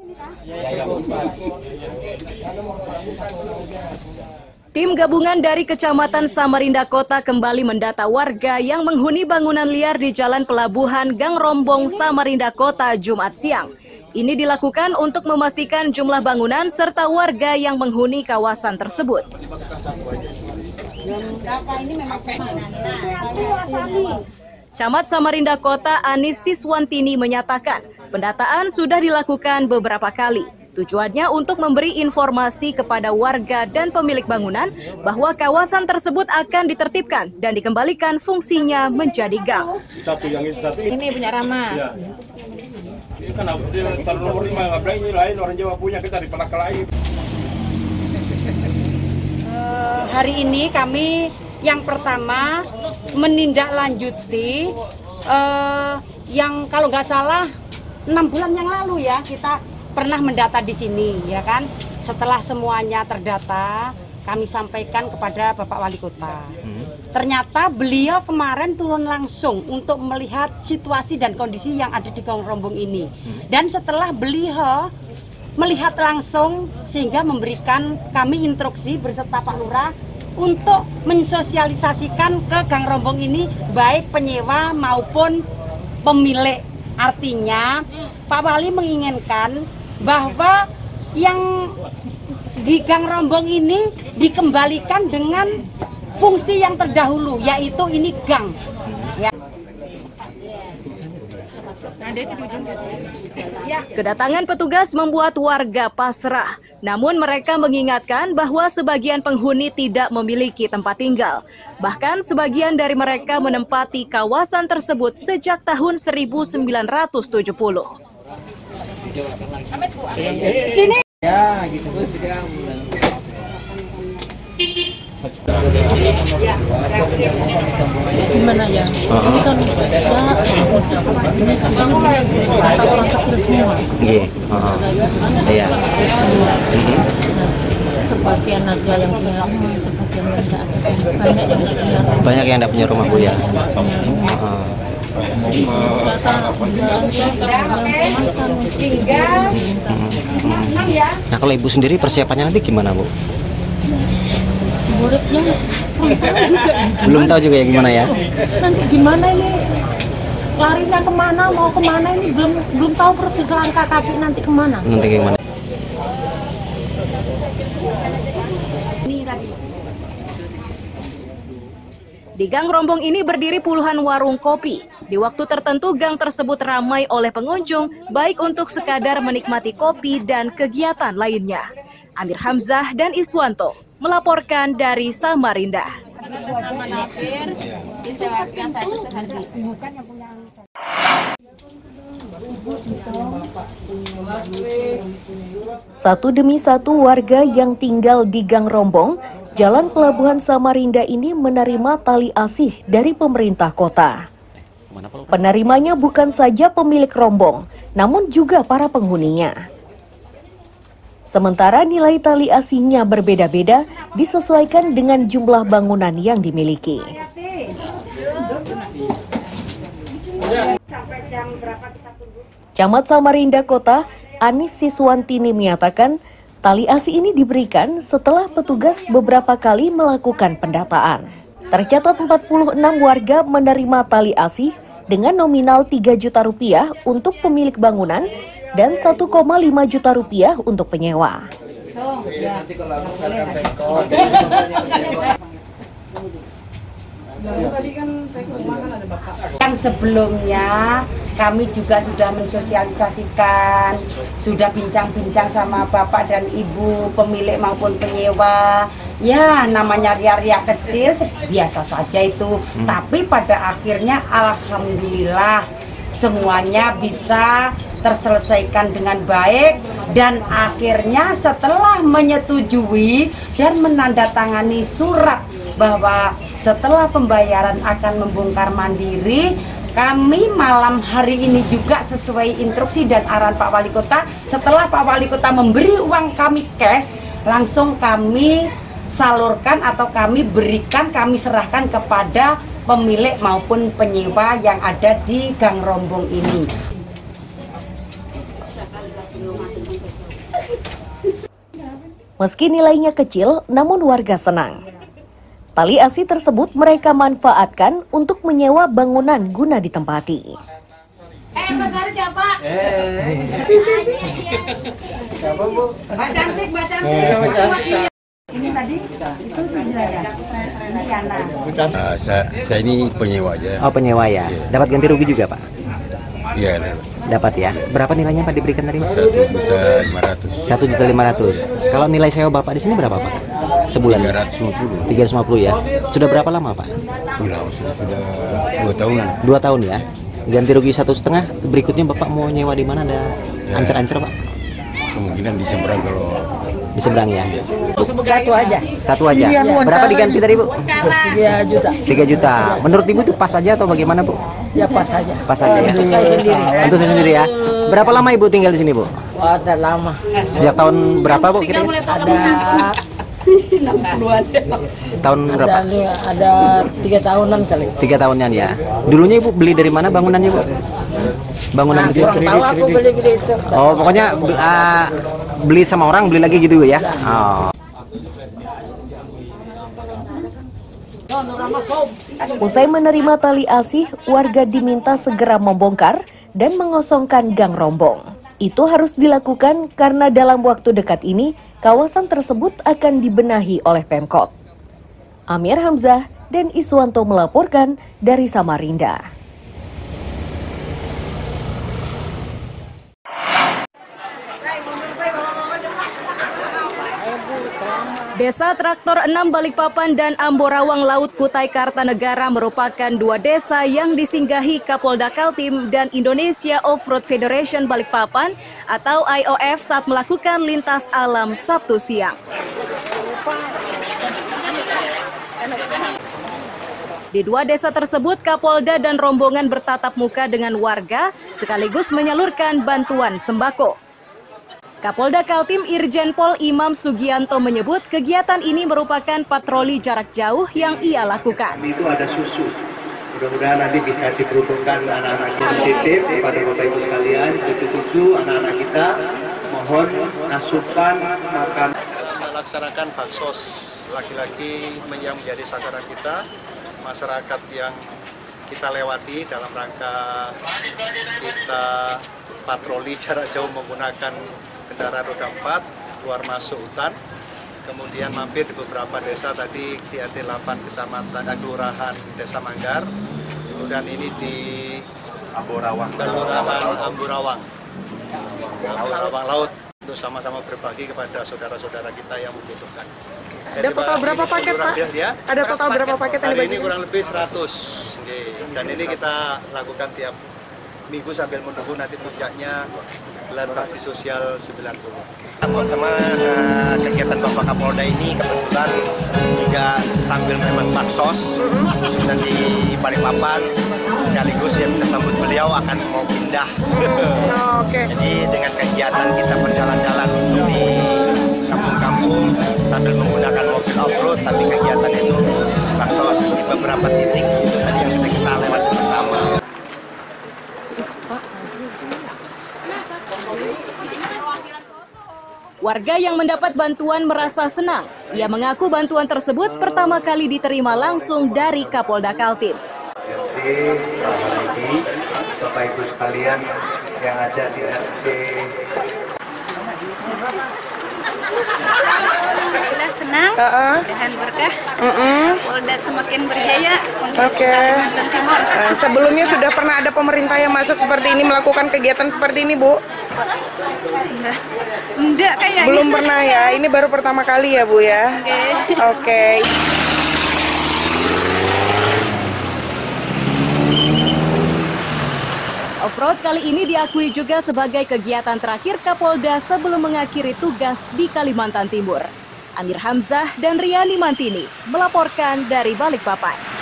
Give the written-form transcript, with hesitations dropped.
Tim gabungan dari Kecamatan Samarinda Kota kembali mendata warga yang menghuni bangunan liar di Jalan Pelabuhan Gang Rombong, Samarinda Kota, Jumat siang. Ini dilakukan untuk memastikan jumlah bangunan serta warga yang menghuni kawasan tersebut. Camat Samarinda Kota Anis Siswantini menyatakan pendataan sudah dilakukan beberapa kali. Tujuannya untuk memberi informasi kepada warga dan pemilik bangunan bahwa kawasan tersebut akan ditertibkan dan dikembalikan fungsinya menjadi gang. Ini punya Rama. Ya. Ini kan nomor 5, ini lain orang Jawa punya, kita dipelak-pelai. Hari ini kami yang pertama menindaklanjuti yang kalau nggak salah 6 bulan yang lalu ya kita pernah mendata di sini, ya kan? Setelah semuanya terdata, kami sampaikan kepada Bapak Wali Kota. Ternyata beliau kemarin turun langsung untuk melihat situasi dan kondisi yang ada di Gang Rombong ini. Dan setelah beliau melihat langsung, sehingga memberikan kami instruksi berserta Pak Lurah untuk mensosialisasikan ke Gang Rombong ini, baik penyewa maupun pemilik. Artinya, Pak Wali menginginkan bahwa yang di Gang Rombong ini dikembalikan dengan fungsi yang terdahulu, yaitu ini gang. Ya. Kedatangan petugas membuat warga pasrah, namun mereka mengingatkan bahwa sebagian penghuni tidak memiliki tempat tinggal. Bahkan sebagian dari mereka menempati kawasan tersebut sejak tahun 1970. Sini. Ya, gitu. Gimana ya? Ini kan orang kecil semua. Iya. Sebagian ada yang punya rumah, sebagian tidak. Banyak yang tidak punya rumah, Bu ya. Nah, kalau Ibu sendiri persiapannya nanti gimana, Bu? Muridnya belum tahu juga ya gimana ya. Nanti gimana ini? Larinya kemana? Mau kemana ini? Belum tahu persis langkah kaki nanti kemana. Nanti gimana? Di Gang Rombong ini berdiri puluhan warung kopi. Di waktu tertentu gang tersebut ramai oleh pengunjung, baik untuk sekadar menikmati kopi dan kegiatan lainnya. Amir Hamzah dan Iswanto melaporkan dari Samarinda. Satu demi satu warga yang tinggal di Gang Rombong, Jalan Pelabuhan Samarinda ini menerima tali asih dari pemerintah kota. Penerimanya bukan saja pemilik rombong, namun juga para penghuninya. Sementara nilai tali asihnya berbeda-beda disesuaikan dengan jumlah bangunan yang dimiliki. Camat Samarinda Kota, Anis Siswantini menyatakan, tali asih ini diberikan setelah petugas beberapa kali melakukan pendataan. Tercatat 46 warga menerima tali asih dengan nominal 3 juta rupiah untuk pemilik bangunan dan 1,5 juta rupiah untuk penyewa. Yang sebelumnya kami juga sudah mensosialisasikan, sudah bincang-bincang sama Bapak dan Ibu pemilik maupun penyewa. Ya, namanya ria-ria kecil biasa saja itu. Tapi pada akhirnya alhamdulillah semuanya bisa terselesaikan dengan baik, dan akhirnya setelah menyetujui dan menandatangani surat bahwa setelah pembayaran akan membongkar mandiri, kami malam hari ini juga sesuai instruksi dan arahan Pak Wali Kota, setelah Pak Wali Kota memberi uang kami cash, langsung kami salurkan atau kami berikan, kami serahkan kepada pemilik maupun penyewa yang ada di Gang Rombong ini. Meski nilainya kecil, namun warga senang. Tali asi tersebut mereka manfaatkan untuk menyewa bangunan guna ditempati. Mbak Sari siapa? Siapa, Bu? Mbak Cantik, Mbak Cantik. Ini tadi itu ya. Saya ini penyewa aja. Oh, penyewa ya. Dapat ganti rugi juga, Pak? Iya, Dapat ya. Berapa nilainya Pak diberikan tadi, Pak? 1.500.000. 1.500.000. Kalau nilai sewa Bapak di sini berapa, Pak? Sebulan? 350. 350 ya. Sudah berapa lama, Pak? Sudah 2 tahunan. 2 tahun ya. Ganti rugi 1,5. Berikutnya Bapak mau nyewa di mana? Ada ancer-ancer, Pak? Kemungkinan di seberang kalau Di seberang ya. Satu aja. Satu aja. Berapa diganti tadi, Bu? 3 juta. 3 juta. Menurut Ibu itu pas aja atau bagaimana, Bu? Ya pas aja. Pas aja ya. Untuk saya sendiri. Untuk saya sendiri ya. Berapa lama Ibu tinggal di sini, Bu? Wah, udah lama. Sejak tahun berapa, Bu? Kira-kira? Ada 60-an. Tahun berapa? Ada 3 tahunan kali. 3 tahunan ya. Dulunya Ibu beli dari mana bangunannya, Bu? Bangunan itu. Tahu aku beli-beli itu. Oh, pokoknya beli sama orang, beli lagi gitu ya. Oh. Usai menerima tali asih, warga diminta segera membongkar dan mengosongkan gang rombong. Itu harus dilakukan karena dalam waktu dekat ini, kawasan tersebut akan dibenahi oleh Pemkot. Amir Hamzah dan Iswanto melaporkan dari Samarinda. Desa Traktor 6 Balikpapan dan Amborawang Laut Kutai Kartanegara merupakan 2 desa yang disinggahi Kapolda Kaltim dan Indonesia Off-Road Federation Balikpapan atau IOF saat melakukan lintas alam Sabtu siang. Di 2 desa tersebut, Kapolda dan rombongan bertatap muka dengan warga sekaligus menyalurkan bantuan sembako. Kapolda Kaltim Irjen Pol Imam Sugianto menyebut kegiatan ini merupakan patroli jarak jauh yang ia lakukan. Itu ada susu. Mudah-mudahan nanti bisa diperuntukkan anak-anak kita. Titip kepada Bapak Ibu sekalian, cucu-cucu anak-anak kita, mohon asupan makan. Kita laksanakan baksos laki-laki yang menjadi sasaran kita, masyarakat yang kita lewati dalam rangka kita patroli jarak jauh menggunakan kendaraan roda 4 keluar masuk hutan, kemudian mampir di beberapa desa tadi di RT 8 kecamatan Kelurahan Desa Manggar, kemudian ini di Amborawang Laut untuk sama-sama berbagi kepada saudara-saudara kita yang membutuhkan. Ada total berapa paket, Pak? Ada total berapa paket yang dibagikan? Hari ini kurang lebih 100, dan ini kita lakukan tiap minggu sambil menunggu nanti puncaknya gelar bakti sosial 90. Sama kegiatan Bapak Kapolda ini kebetulan juga sambil memang baksos khususnya di Balikpapan, sekaligus ya bisa sambut beliau akan mau pindah. Jadi dengan kegiatan kita berjalan-jalan di kampung-kampung sambil menggunakan mobil off-road, tapi kegiatan itu baksos di beberapa titik itu tadi yang sudah kita lewati bersama. Warga yang mendapat bantuan merasa senang. Ia mengaku bantuan tersebut pertama kali diterima langsung dari Kapolda Kaltim. Bapak Ibu sekalian yang ada di RT. Sudah senang, dan berkah. Polda semakin berjaya untuk Kalimantan Timur. Sebelumnya sudah pernah ada pemerintah yang masuk seperti ini melakukan kegiatan seperti ini, Bu? Enggak kayaknya. Belum pernah ya. Ini baru pertama kali ya, Bu ya. Oke. Off-road kali ini diakui juga sebagai kegiatan terakhir Kapolda sebelum mengakhiri tugas di Kalimantan Timur. Amir Hamzah dan Riani Mantini melaporkan dari Balikpapan.